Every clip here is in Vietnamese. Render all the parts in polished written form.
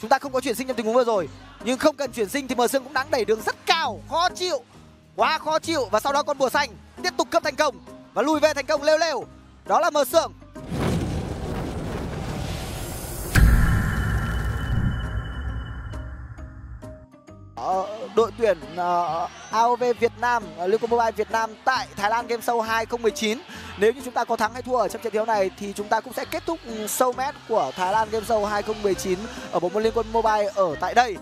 Chúng ta không có chuyển sinh trong tình huống vừa rồi, nhưng không cần chuyển sinh thì Mờ Sương cũng đang đẩy đường rất cao, khó chịu, quá khó chịu. Và sau đó con bùa xanh tiếp tục cướp thành công và lùi về thành công lêu lêu. Đó là Mờ Sương. Đội tuyển AOV Việt Nam, Liên quân Mobile Việt Nam tại Thái Lan Game Show 2019. Nếu như chúng ta có thắng hay thua ở trong trận đấu này thì chúng ta cũng sẽ kết thúc show match của Thái Lan Game Show 2019 ở bộ môn Liên quân Mobile ở tại đây.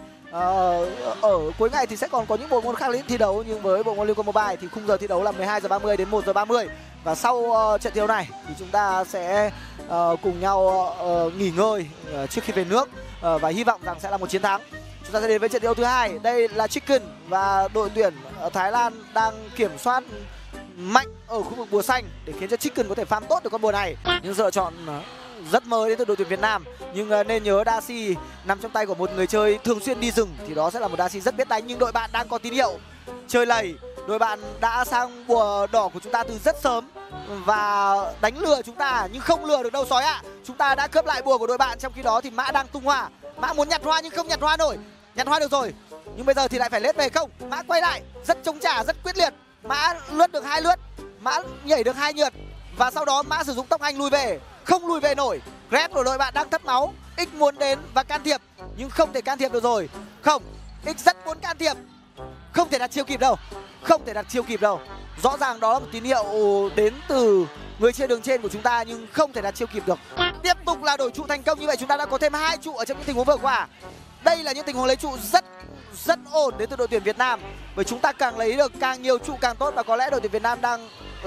Ở cuối ngày thì sẽ còn có những bộ môn khác thi đấu, nhưng với bộ môn Liên quân Mobile thì khung giờ thi đấu là 12h30 đến 1h30. Và sau trận đấu này thì chúng ta sẽ cùng nhau nghỉ ngơi trước khi về nước và hy vọng rằng sẽ là một chiến thắng. Chúng ta sẽ đến với trận đấu thứ hai. Đây là Chicken và đội tuyển Thái Lan đang kiểm soát mạnh ở khu vực bùa xanh để khiến cho Chicken có thể farm tốt được con bùa này. Nhưng sự lựa chọn rất mới đến từ đội tuyển Việt Nam. Nhưng nên nhớ Dashi nằm trong tay của một người chơi thường xuyên đi rừng thì đó sẽ là một Dashi rất biết đánh. Nhưng đội bạn đang có tín hiệu chơi lầy. Đội bạn đã sang bùa đỏ của chúng ta từ rất sớm và đánh lừa chúng ta, nhưng không lừa được đâu sói ạ. Chúng ta đã cướp lại bùa của đội bạn, trong khi đó thì Mã đang tung hoa. Mã muốn nhặt hoa nhưng không nhặt hoa nổi. Nhặt hoa được rồi, nhưng bây giờ thì lại phải lết về không. Mã quay lại, rất chống trả, rất quyết liệt. Mã lướt được 2 lướt, Mã nhảy được 2 nhượt. Và sau đó Mã sử dụng tốc hành lùi về, không lùi về nổi. Red của đội bạn đang thất máu. X muốn đến và can thiệp, nhưng không thể can thiệp được rồi. Không, X rất muốn can thiệp, không thể đặt chiêu kịp đâu. Không thể đặt chiêu kịp đâu. Rõ ràng đó là một tín hiệu đến từ người chơi đường trên của chúng ta, nhưng không thể đặt chiêu kịp được. Tiếp tục là đổi trụ thành công. Như vậy chúng ta đã có thêm 2 trụ ở trong những tình huống vừa qua. Đây là những tình huống lấy trụ rất ổn đến từ đội tuyển Việt Nam. Bởi chúng ta càng lấy được càng nhiều trụ càng tốt. Và có lẽ đội tuyển Việt Nam đang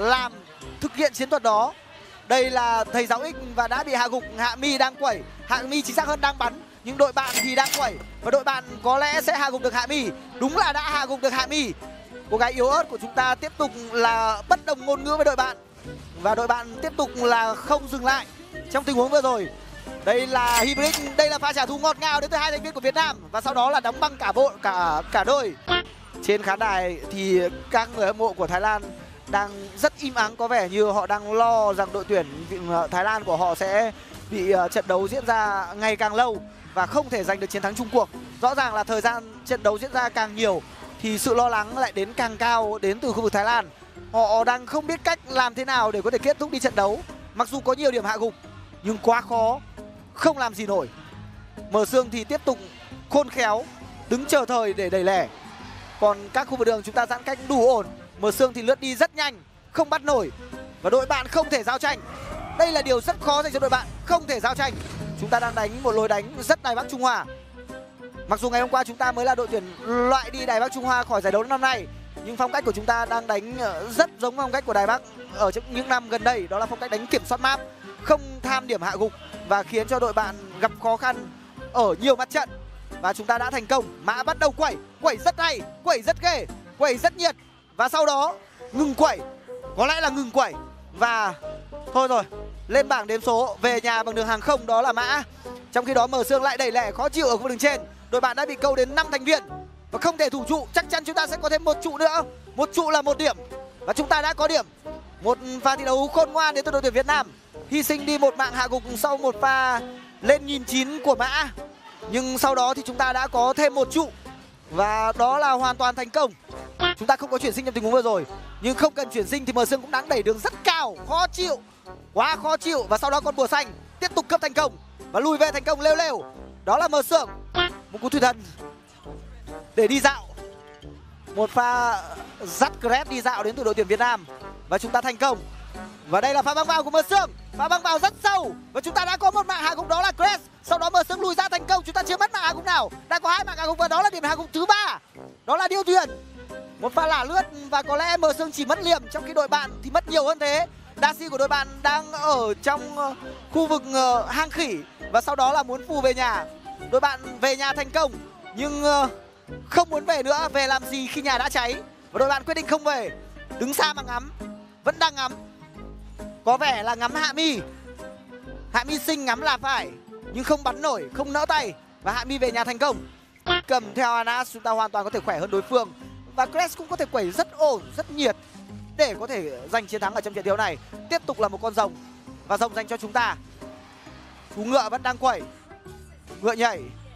thực hiện chiến thuật đó. Đây là thầy giáo X và đã bị hạ gục. Hạ Mi đang quẩy, Hạ Mi chính xác hơn đang bắn, nhưng đội bạn thì đang quẩy. Và đội bạn có lẽ sẽ hạ gục được Hạ Mi. Đúng là đã hạ gục được Hạ Mi. Cô gái yếu ớt của chúng ta tiếp tục là bất đồng ngôn ngữ với đội bạn. Và đội bạn tiếp tục là không dừng lại trong tình huống vừa rồi. Đây là Hybrid, đây là pha trả thù ngọt ngào đến từ 2 thành viên của Việt Nam. Và sau đó là đóng băng cả đôi. Trên khán đài thì các người hâm mộ của Thái Lan đang rất im ắng, có vẻ như họ đang lo rằng đội tuyển Thái Lan của họ sẽ bị trận đấu diễn ra ngày càng lâu và không thể giành được chiến thắng chung cuộc. Rõ ràng là thời gian trận đấu diễn ra càng nhiều thì sự lo lắng lại đến càng cao đến từ khu vực Thái Lan. Họ đang không biết cách làm thế nào để có thể kết thúc đi trận đấu. Mặc dù có nhiều điểm hạ gục nhưng quá khó, không làm gì nổi. Mờ Sương thì tiếp tục khôn khéo, đứng chờ thời để đẩy lẻ. Còn các khu vực đường chúng ta giãn cách đủ ổn. Mờ Sương thì lướt đi rất nhanh, không bắt nổi. Và đội bạn không thể giao tranh. Đây là điều rất khó dành cho đội bạn, không thể giao tranh. Chúng ta đang đánh một lối đánh rất Đài Bắc Trung Hoa. Mặc dù ngày hôm qua chúng ta mới là đội tuyển loại đi Đài Bắc Trung Hoa khỏi giải đấu năm nay, nhưng phong cách của chúng ta đang đánh rất giống phong cách của Đài Bắc ở trong những năm gần đây. Đó là phong cách đánh kiểm soát map, không tham điểm hạ gục và khiến cho đội bạn gặp khó khăn ở nhiều mặt trận. Và chúng ta đã thành công. Mã bắt đầu quẩy rất hay, quẩy rất ghê, quẩy rất nhiệt. Và sau đó ngừng quẩy, có lẽ là ngừng quẩy. Và thôi rồi, lên bảng đếm số, về nhà bằng đường hàng không, đó là Mã. Trong khi đó Mờ Sương lại đẩy lẻ khó chịu ở khu đường trên. Đội bạn đã bị câu đến 5 thành viên và không thể thủ trụ. Chắc chắn chúng ta sẽ có thêm 1 trụ nữa. 1 trụ là 1 điểm và chúng ta đã có điểm. Một pha thi đấu khôn ngoan đến từ đội tuyển Việt Nam. Hy sinh đi một mạng hạ gục sau một pha lên 1009 của Mã. Nhưng sau đó thì chúng ta đã có thêm 1 trụ và đó là hoàn toàn thành công. Chúng ta không có chuyển sinh trong tình huống vừa rồi, nhưng không cần chuyển sinh thì Mờ Sương cũng đang đẩy đường rất cao, khó chịu, quá khó chịu. Và sau đó con bùa xanh tiếp tục cướp thành công và lùi về thành công lêu lêu. Đó là Mờ Sương. Một cú thủy thần để đi dạo. Một pha dắt Gret đi dạo đến từ đội tuyển Việt Nam. Và chúng ta thành công. Và đây là pha băng vào của Mờ Sương. Pha băng vào rất sâu. Và chúng ta đã có một mạng hạ gục, đó là Gret. Sau đó Mờ Sương lùi ra thành công. Chúng ta chưa mất mạng hạ gục nào. Đã có 2 mạng hạ gục và đó là điểm hạ gục thứ 3. Đó là điêu thuyền. Một pha lả lướt và có lẽ Mờ Sương chỉ mất liềm, trong khi đội bạn thì mất nhiều hơn thế. Dashi của đội bạn đang ở trong khu vực hang khỉ và sau đó là muốn phù về nhà. Đội bạn về nhà thành công nhưng không muốn về nữa. Về làm gì khi nhà đã cháy. Và đội bạn quyết định không về, đứng xa mà ngắm. Vẫn đang ngắm, có vẻ là ngắm Hạ Mi. Hạ Mi xinh ngắm là phải, nhưng không bắn nổi, không nỡ tay. Và Hạ Mi về nhà thành công. Cầm theo Anas chúng ta hoàn toàn có thể khỏe hơn đối phương. Và Crest cũng có thể quẩy rất ổn, rất nhiệt để có thể giành chiến thắng ở trong trận đấu này. Tiếp tục là một con rồng và rồng dành cho chúng ta. Chú ngựa vẫn đang quẩy, ngựa nhảy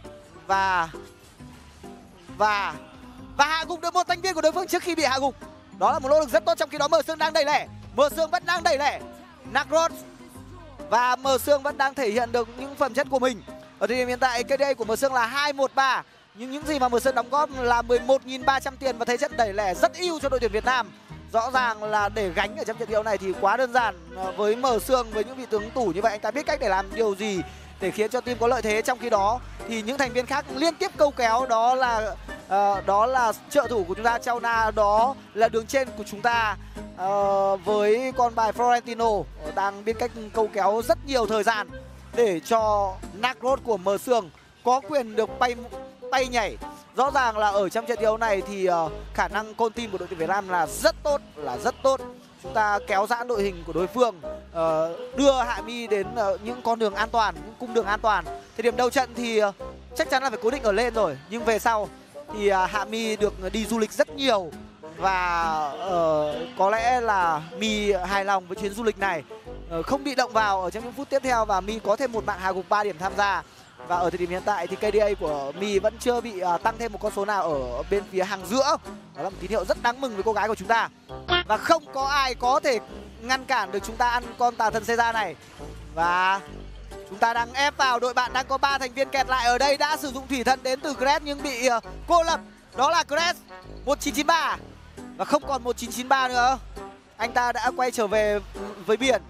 và hạ gục được một thành viên của đối phương trước khi bị hạ gục. Đó là một nỗ lực rất tốt. Trong khi đó Mờ Sương đang đẩy lẻ, Mờ Sương vẫn đang đẩy lẻ Nacros, và Mờ Sương vẫn đang thể hiện được những phẩm chất của mình. Ở thời điểm hiện tại KDA của Mờ Sương là 2-1-3, nhưng những gì mà Mờ Sương đóng góp là 11.300 tiền và thế trận đẩy lẻ rất ưu cho đội tuyển Việt Nam. Rõ ràng là để gánh ở trong trận đấu này thì quá đơn giản. Với Mờ Sương, với những vị tướng tủ như vậy, anh ta biết cách để làm điều gì để khiến cho team có lợi thế. Trong khi đó thì những thành viên khác liên tiếp câu kéo, đó là trợ thủ của chúng ta Chauna, đó là đường trên của chúng ta với con bài Florentino đang biết cách câu kéo rất nhiều thời gian để cho Nacros của Mờ Sương có quyền được bay nhảy. Rõ ràng là ở trong trận đấu này thì khả năng con team của đội tuyển Việt Nam là rất tốt. Chúng ta kéo giãn đội hình của đối phương, đưa Hạ Mi đến những con đường an toàn, những cung đường an toàn. Thời điểm đầu trận thì chắc chắn là phải cố định ở lên rồi, nhưng về sau thì Hạ Mi được đi du lịch rất nhiều và có lẽ là Mi hài lòng với chuyến du lịch này, không bị động vào ở trong những phút tiếp theo và Mi có thêm một mạng hạ gục 3 điểm tham gia. Và ở thời điểm hiện tại thì KDA của Mi vẫn chưa bị tăng thêm một con số nào ở bên phía hàng giữa. Đó là một tín hiệu rất đáng mừng với cô gái của chúng ta. Và không có ai có thể ngăn cản được chúng ta ăn con tà thần Seiza này. Và chúng ta đang ép vào, đội bạn đang có 3 thành viên kẹt lại ở đây, đã sử dụng thủy thần đến từ Cres nhưng bị cô lập. Đó là Cres 1993 và không còn 1993 nữa. Anh ta đã quay trở về với biển.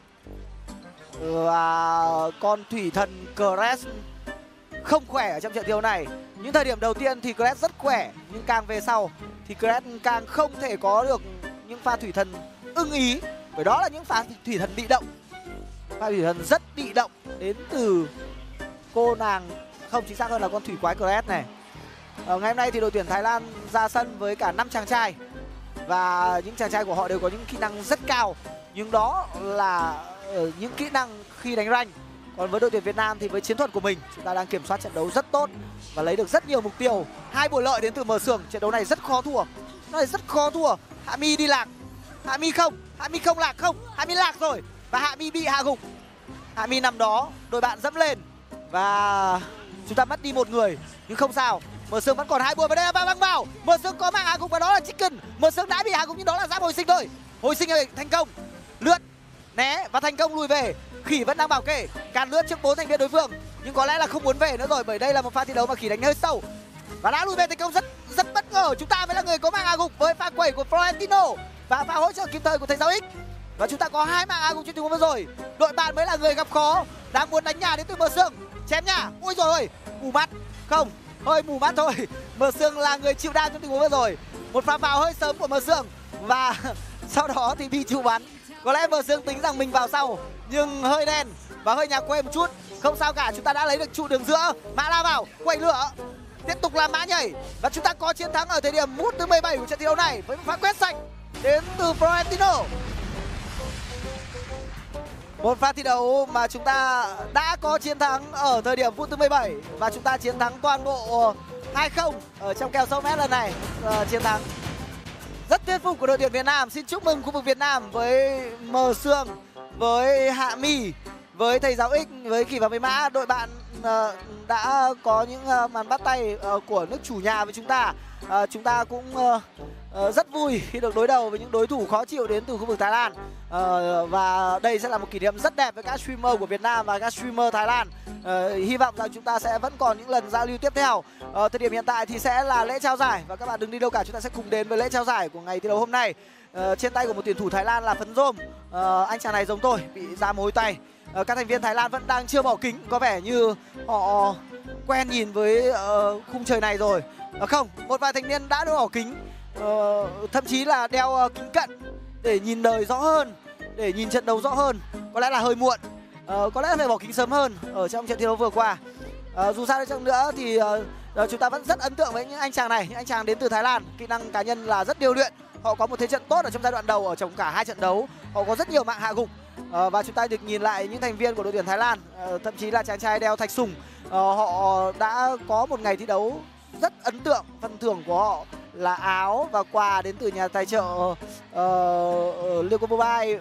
Và con thủy thần Cres không khỏe ở trong trận đấu này. Những thời điểm đầu tiên thì Cres rất khỏe, nhưng càng về sau thì Cres càng không thể có được những pha thủy thần ưng ý, bởi đó là những pha thủy thần bị động. Pha thủy thần rất bị động đến từ cô nàng, không, chính xác hơn là con thủy quái Cres này. Ngày hôm nay thì đội tuyển Thái Lan ra sân với cả 5 chàng trai và những chàng trai của họ đều có những kỹ năng rất cao, nhưng đó là những kỹ năng khi đánh rank. Còn với đội tuyển Việt Nam thì với chiến thuật của mình, chúng ta đang kiểm soát trận đấu rất tốt và lấy được rất nhiều mục tiêu. 2 bộ lợi đến từ Mờ Sương. Trận đấu này rất khó thua, nó này rất khó thua. Hạ Mi đi lạc, Hạ Mi không lạc, không, Hạ Mi lạc rồi và Hạ Mi bị hạ gục. Hạ Mi nằm đó, đội bạn dẫm lên và chúng ta mất đi một người, nhưng không sao. Mờ Sương vẫn còn 2 bùa và đây là băng vào. Mờ Sương có mạng hạ gục và đó là Chicken. Mờ Sương đã bị hạ gục nhưng đó là giáp hồi sinh thôi. Hồi sinh thành công, lướt né và thành công lùi về. Khỉ vẫn đang bảo kê, càn lướt trước 4 thành viên đối phương nhưng có lẽ là không muốn về nữa rồi, bởi đây là một pha thi đấu mà Khỉ đánh hơi sâu và đã lùi về thành công rất bất ngờ. Chúng ta mới là người có mạng hạ gục với pha quẩy của Florentino và pha hỗ trợ kịp thời của thầy giáo X, và chúng ta có 2 mạng hạ gục trên tình huống vừa rồi. Đội bạn mới là người gặp khó, đang muốn đánh nhà đến từ Mờ Sương. Chém nhà, ui rồi ơi, mù mắt, không, hơi mù mắt thôi. Mờ Sương là người chịu đau trong tình huống vừa rồi. Một pha vào hơi sớm của Mờ Sương và sau đó thì bị trụ bắn. Có lẽ Mờ Sương tính rằng mình vào sau nhưng hơi đen và hơi nhạc quên một chút. Không sao cả, chúng ta đã lấy được trụ đường giữa. Mã la vào, quẩy lửa, tiếp tục làm mã nhảy và chúng ta có chiến thắng ở thời điểm phút thứ 17 của trận thi đấu này với một pha quét sạch đến từ Florentino. Một pha thi đấu mà chúng ta đã có chiến thắng ở thời điểm phút thứ 17 và chúng ta chiến thắng toàn bộ 2-0 ở trong kèo Showmatch lần này. Chiến thắng rất thuyết phục của đội tuyển Việt Nam. Xin chúc mừng khu vực Việt Nam với Mờ Sương, với Hạ Mi, với thầy giáo X, với Khỉ và với Mã. Đội bạn đã có những màn bắt tay của nước chủ nhà với chúng ta. Chúng ta cũng rất vui khi được đối đầu với những đối thủ khó chịu đến từ khu vực Thái Lan. Và đây sẽ là một kỷ niệm rất đẹp với các streamer của Việt Nam và các streamer Thái Lan. Hy vọng rằng chúng ta sẽ vẫn còn những lần giao lưu tiếp theo. Thời điểm hiện tại thì sẽ là lễ trao giải và các bạn đừng đi đâu cả, chúng ta sẽ cùng đến với lễ trao giải của ngày thi đấu hôm nay. Trên tay của một tuyển thủ Thái Lan là Phấn Rôm. Anh chàng này giống tôi, bị ra mối tay. Các thành viên Thái Lan vẫn đang chưa bỏ kính, có vẻ như họ quen nhìn với khung trời này rồi. Không, một vài thành viên đã bỏ kính, thậm chí là đeo kính cận để nhìn đời rõ hơn, để nhìn trận đấu rõ hơn. Có lẽ là hơi muộn, có lẽ phải bỏ kính sớm hơn ở trong trận thi đấu vừa qua. Dù sao đi chăng nữa thì chúng ta vẫn rất ấn tượng với những anh chàng này, những anh chàng đến từ Thái Lan. Kỹ năng cá nhân là rất điêu luyện, họ có một thế trận tốt ở trong giai đoạn đầu ở trong cả 2 trận đấu. Họ có rất nhiều mạng hạ gục. Và chúng ta được nhìn lại những thành viên của đội tuyển Thái Lan, thậm chí là chàng trai đeo thạch sùng, họ đã có một ngày thi đấu rất ấn tượng. Phần thưởng của họ là áo và quà đến từ nhà tài trợ Liverpool Mobile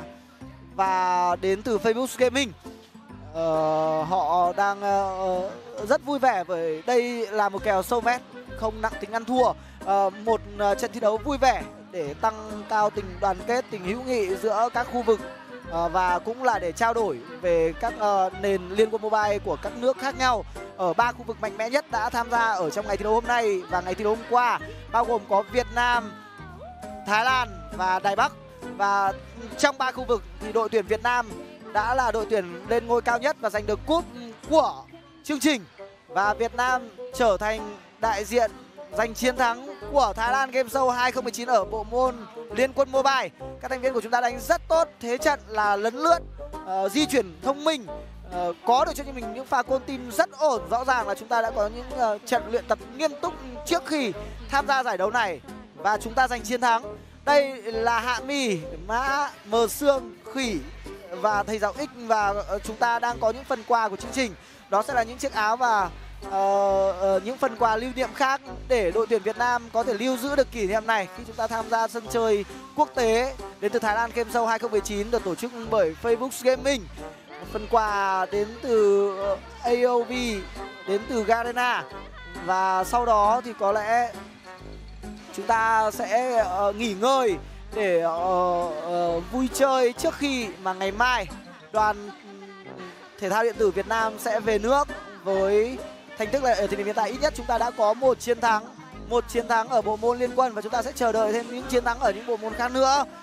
và đến từ Facebook Gaming. Họ đang rất vui vẻ bởi đây là một kèo showmatch không nặng tính ăn thua. Một trận thi đấu vui vẻ để tăng cao tình đoàn kết, tình hữu nghị giữa các khu vực và cũng là để trao đổi về các nền Liên Quân Mobile của các nước khác nhau. Ở 3 khu vực mạnh mẽ nhất đã tham gia ở trong ngày thi đấu hôm nay và ngày thi đấu hôm qua, bao gồm có Việt Nam, Thái Lan và Đài Bắc. Và trong 3 khu vực thì đội tuyển Việt Nam đã là đội tuyển lên ngôi cao nhất và giành được cúp của chương trình. Và Việt Nam trở thành đại diện giành chiến thắng của Thái Lan Game Show 2019 ở bộ môn Liên Quân Mobile. Các thành viên của chúng ta đánh rất tốt, thế trận là lấn lướt, di chuyển thông minh, có được cho mình những pha côn team rất ổn. Rõ ràng là chúng ta đã có những trận luyện tập nghiêm túc trước khi tham gia giải đấu này và chúng ta giành chiến thắng. Đây là Hạ My, Mã, Mờ Sương, Khỉ và thầy giáo X, và chúng ta đang có những phần quà của chương trình. Đó sẽ là những chiếc áo và những phần quà lưu niệm khác để đội tuyển Việt Nam có thể lưu giữ được kỷ niệm này khi chúng ta tham gia sân chơi quốc tế đến từ Thái Lan Game Show 2019 được tổ chức bởi Facebook Gaming. Phần quà đến từ AOV, đến từ Garena, và sau đó thì có lẽ chúng ta sẽ nghỉ ngơi để vui chơi trước khi mà ngày mai đoàn thể thao điện tử Việt Nam sẽ về nước với thành tích là ở thời điểm hiện tại ít nhất chúng ta đã có một chiến thắng ở bộ môn Liên Quân và chúng ta sẽ chờ đợi thêm những chiến thắng ở những bộ môn khác nữa.